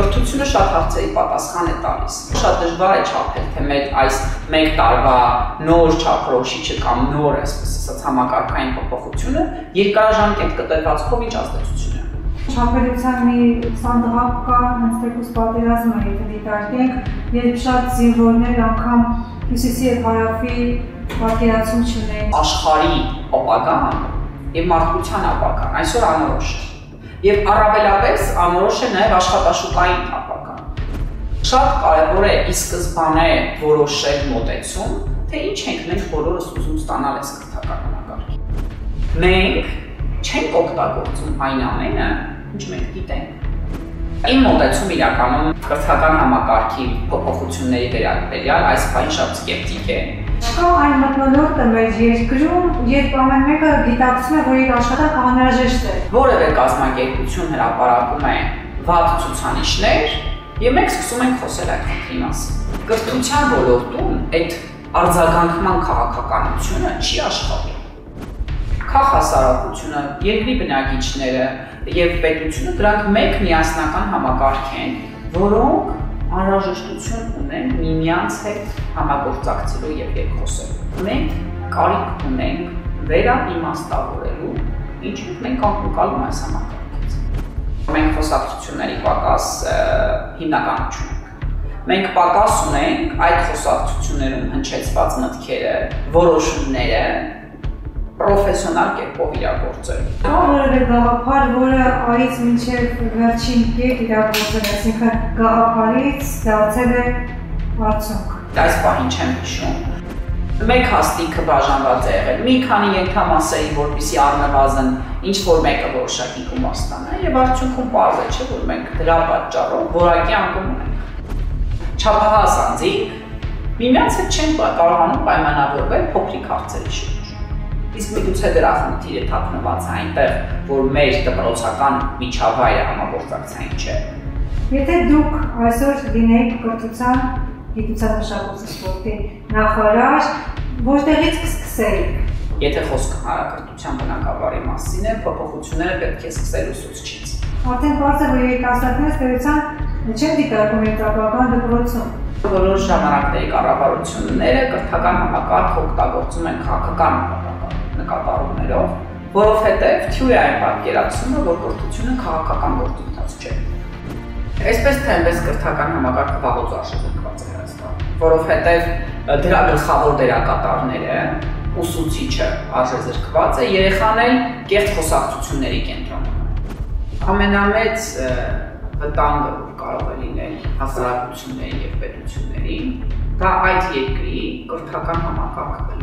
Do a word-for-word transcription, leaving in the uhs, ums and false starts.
Կրթությունը շատ հարցերի պատասխան է տալիս։ Շատ դժվար է չափել, թե մեր այս մեկ տարվա նոր չափորոշիչը կամ նոր, այսպես ասած, համակարգային փոփոխությունը երկարաժամկետ կտրվածքով ինչ ազդեցություն է։ Չափելիության մի սանդղակ կա, հենց թեկուզ պատերազմը, եթե դիտարկենք, երբ շատ զինվորներ անգամ հյուսիսի և հարավի պատկերացում չունեն։ Աշխարհի ապագան և մարդկության ապագան այսօր անորոշ է։ Եվ առավելապես անորոշ է նաև աշխատաշուկային ապագան։ Շատ կարևոր է ի սկզբանե որոշել մոտեցում, թե ինչ ենք մենք բոլորս ուզում ստանալ այս կրթական համակարգին։ Մենք չենք օգտագործում այն ամենը, ինչ մենք գիտենք։ Իմ մոտեցում իրականում կրթական համակարգի փոփոխությունների վերաբերյալ այս բանը շատ սկեպտիկ է։ Չկա այն մթնոլորտը մեր երկրում, երբ ամեն մեկը գիտակցում է, որ իր աշխատանքը անհրաժեշտ է։ Որևէ կազմակերպություն հրապարակում է վատ ցուցանիշներ, եւ մենք սկսում ենք խոսել այդ խնդրի մասին։ Կրթության ոլորտում այդ արձագանքման քաղաքականությունը չի աշխատում։ Քաղաքասարակությունը, երկրի բնակիչները եւ պետությունը դրանք մեկ միասնական համակարգ են, որոնք անհրաժեշտություն ունեն միմյանց հետ համագործակցելու եւ երկխոսելու։ Մենք կարիք ունենք վերաիմաստավորելու, ինչու մենք անկալում այս համակարգից։ Մենք խոսակցությունների պակաս հիմնականություն ունենք։ Մենք պակաս ունենք այդ խոսակցություններում հնչեցված մտքերը, որոշումները պրոֆեսիոնալ կերպով իրագործել։ Կա որևէ գաղափար, որը այից մինչև վերջին կետ իրագործել, այսինքն գաղափարից դարձել է արդյունք։ Այս պահին չեմ հիշում։ Մեկ հաստիքը բաժանված է եղել, մի քանի ենթամասերի, որպեսզի առնվազն ինչ-որ մեկը որոշակի գումար ստանա, եւ արդյունքում պարզ է, չէ, որ մենք դրա պատճառով որակի անկում ունենք։ Չափահաս անձինք միմյանց հետ չեն կարողանում պայմանավորվել փոքրիկ հարցերի շուրջ։ Իսկ միգուցե դրա խնդիրը թաքնված է այնտեղ, որ մեր դպրոցական միջավայրը համագործակցային չէ։ Եթե դուք այսօր լինեիք կրթության, գիտության, մշակույթի, սպորտի նախարար, որտեղից կսկսեիք։ Եթե խոսքը հանրակրթության բնագավառի մասին է, փոփոխությունները պետք է սկսել ուսուցչից։ Արդեն պարզ է, որ երիտասարդները ստեղծան չեն դիտարկում երիտասարդական դպրոցում։ Որոշ ժամանակների կառավարությունները կրթական համակարգ օգտագործում են քաղաքական նկատառումներով, որովհետև թյուր է այն պատկերացումը, որ կրթությունը քաղաքական գործընթաց չէ։ Այսպես թե այնպես կրթական համակարգը վաղուց արժեզրկված է Հայաստանում, որովհետև դրա գլխավոր դերակատարները, ուսուցիչը արժեզրկված է, երեխան էլ կեղծ խոսակցությունների կենտրոնում է։ Ամենամեծ վտանգը, որ կարող է լինել հասարակությունների և պետությունների, դա այդ երկրի կրթական համակարգը